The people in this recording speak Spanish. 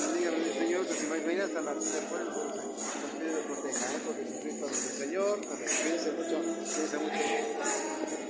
bendiga, mi Señor, que si me venga San Martín del Pueblo, nos pide de proteger, porque Jesucristo es nuestro Señor. Cuídense mucho, cuídense mucho.